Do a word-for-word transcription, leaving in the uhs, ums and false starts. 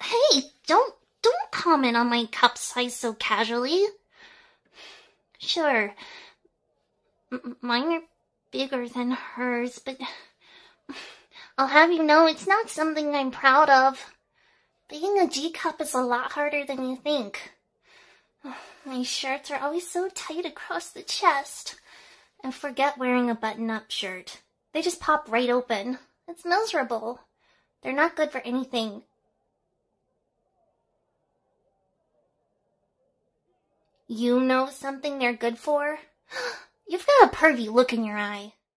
Hey, don't, don't comment on my cup size so casually. Sure, m mine are bigger than hers, but I'll have you know it's not something I'm proud of. Being a G cup is a lot harder than you think. My shirts are always so tight across the chest. And forget wearing a button-up shirt. They just pop right open. It's miserable. They're not good for anything. You know something they're good for? You've got a pervy look in your eye.